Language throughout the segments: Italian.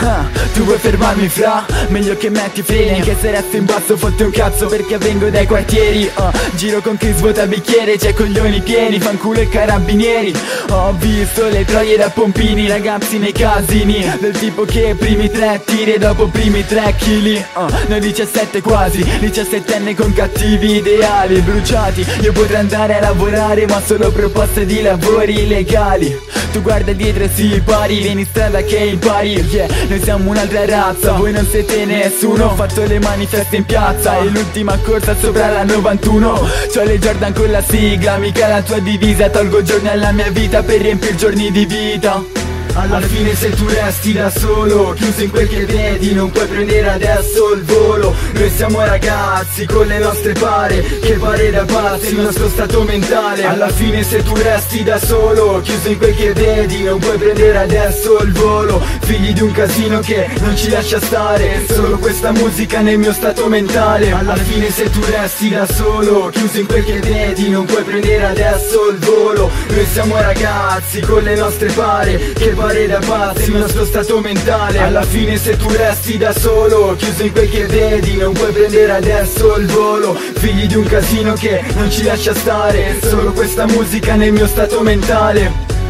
Tu vuoi fermarmi fra? Meglio che metti freni, che se resto in basso fotte un cazzo perché vengo dai quartieri. Giro con chi svuota bicchiere, c'è coglioni pieni, fanculo e carabinieri. Ho visto le troie da pompini, ragazzi nei casini, del tipo che primi 3 tiri e dopo primi 3 chili. Noi 17 quasi, 17enne con cattivi ideali bruciati. Io potrei andare a lavorare ma solo proposte di lavori illegali. Tu guarda dietro e si pari, vieni in strada che impari. Noi siamo un'altra razza, voi non siete nessuno. Ho fatto le manifeste in piazza e l'ultima corsa sopra la 91. C'ho le Jordan con la sigla, mica la tua divisa. Tolgo giorni alla mia vita per riempire giorni di vita. Alla fine se tu resti da solo, chiuso in quel che vedi, non puoi prendere adesso il volo. Noi siamo ragazzi con le nostre pare, che pare da pazzi il nostro stato mentale. Alla fine se tu resti da solo, chiuso in quel che vedi, non puoi prendere adesso il volo. Figli di un casino che non ci lascia stare, solo questa musica nel mio stato mentale. Alla fine se tu resti da solo, chiuso in quel che vedi, non puoi prendere adesso il volo. Noi siamo ragazzi con le nostre pare, che pare da pazzi il nostro stato mentale. Alla fine se tu resti da solo, chiuso in quel che vedi, non puoi prendere adesso il volo. Figli di un casino che non ci lascia stare, solo questa musica nel mio stato mentale.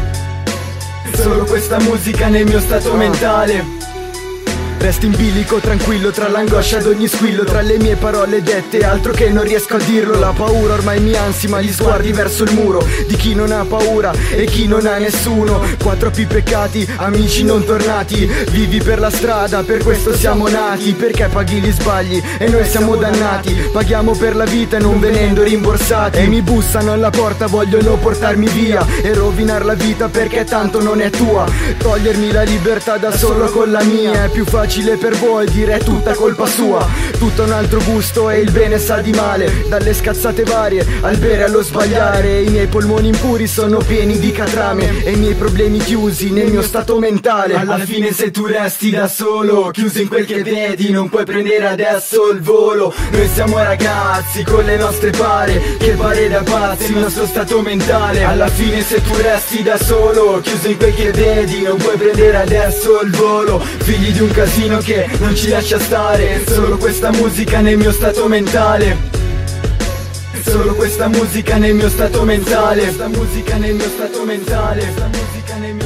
Solo questa musica nel mio stato mentale. Resto in bilico tranquillo tra l'angoscia ad ogni squillo, tra le mie parole dette, altro che non riesco a dirlo. La paura ormai mi ansima, gli sguardi verso il muro di chi non ha paura e chi non ha nessuno. Qua troppi peccati, amici non tornati, vivi per la strada, per questo siamo nati. Perché paghi gli sbagli e noi siamo dannati, paghiamo per la vita non venendo rimborsati. E mi bussano alla porta, vogliono portarmi via e rovinar la vita perché tanto non è tua. Togliermi la libertà da solo con la mia è più facile per voi dire è tutta colpa sua. Tutto un altro gusto e il bene sa di male, dalle scazzate varie al bere allo sbagliare. I miei polmoni impuri sono pieni di catrame e i miei problemi chiusi nel mio stato mentale. Alla fine se tu resti da solo, chiuso in quel che vedi, non puoi prendere adesso il volo. Noi siamo ragazzi con le nostre pare, che pare da pazzi il nostro stato mentale. Alla fine se tu resti da solo, chiuso in quel che vedi, non puoi prendere adesso il volo. Figli di un casino che non ci lascia stare, solo questa musica nel mio stato mentale. Solo questa musica nel mio stato mentale. Questa musica nel mio stato mentale. Questa musica nel mio